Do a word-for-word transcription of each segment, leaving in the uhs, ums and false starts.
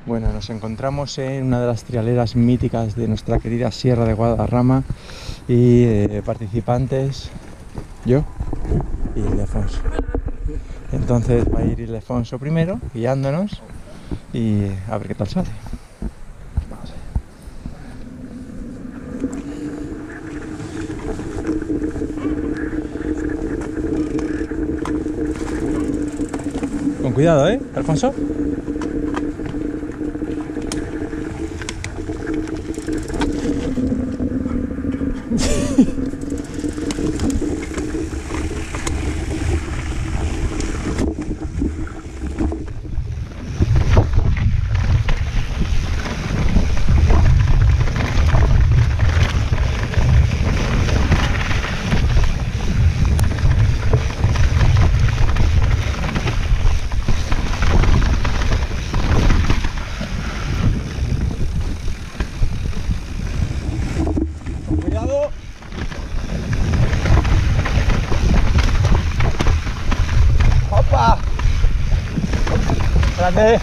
Bueno, nos encontramos en una de las trialeras míticas de nuestra querida Sierra de Guadarrama y eh, participantes, yo y Ildefonso. Entonces va a ir Ildefonso primero, guiándonos, y a ver qué tal sale. Vamos allá. Con cuidado, ¿eh, Alfonso? ¡Opa! ¡Grande!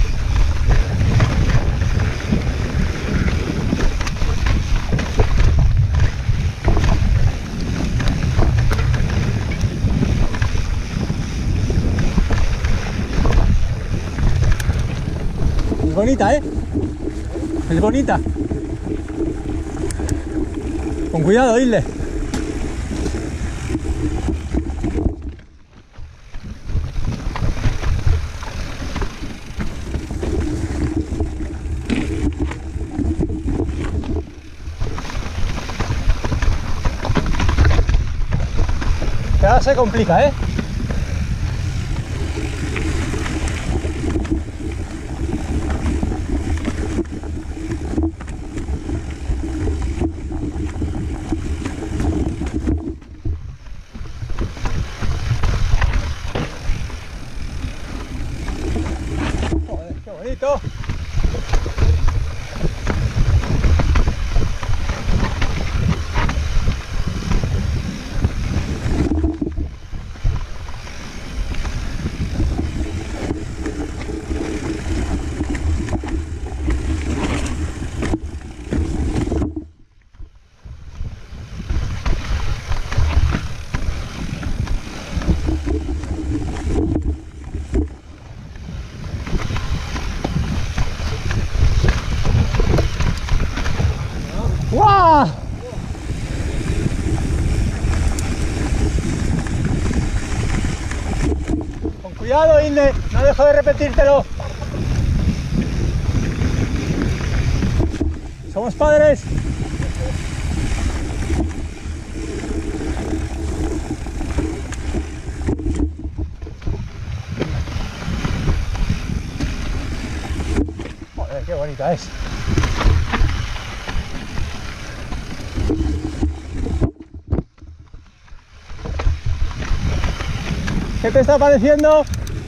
Es bonita, ¿eh? Es bonita. Con cuidado, Isle. Ya se complica, ¿eh? Joder, qué bonito. ¡Guau! Con cuidado, Inde, no dejo de repetírtelo. Somos padres. Joder, qué bonita es. ¿Qué te está pareciendo?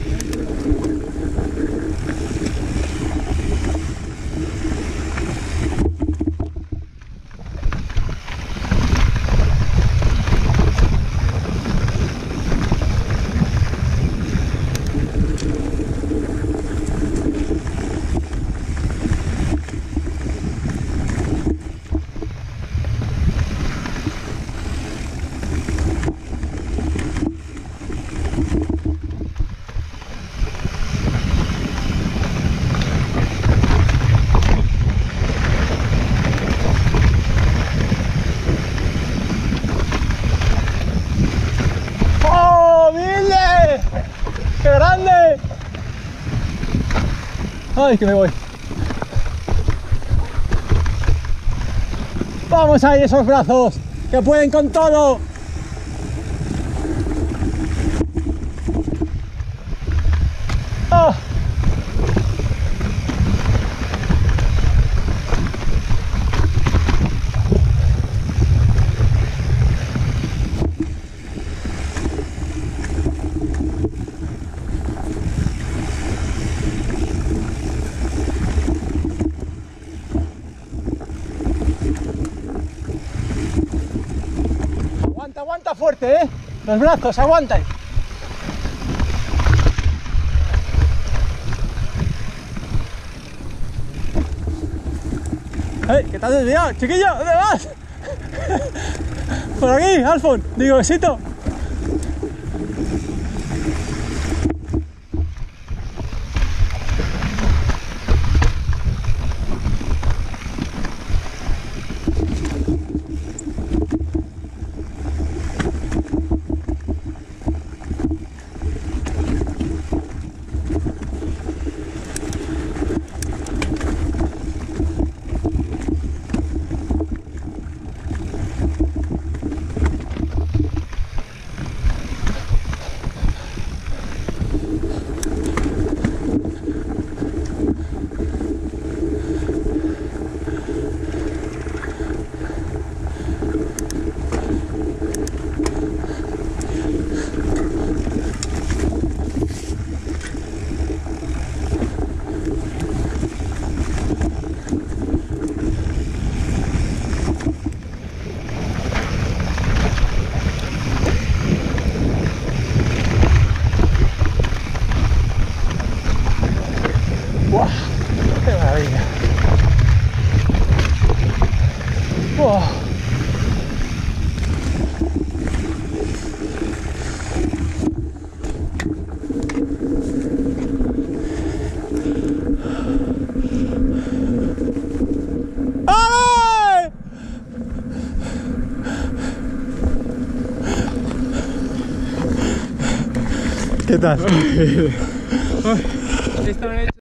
¡Qué grande! ¡Ay, que me voy! ¡Vamos ahí, esos brazos! ¡Que pueden con todo! ¡Oh! Aguanta fuerte, ¿eh? Los brazos, aguantan. ¡Eh! ¿Qué te has desviado, chiquillo? ¿Dónde vas? Por aquí, Alfon. Digo, besito. ¡Wow! ¡Qué maravilla! ¡Wow! ¡Ay! ¿Qué tal?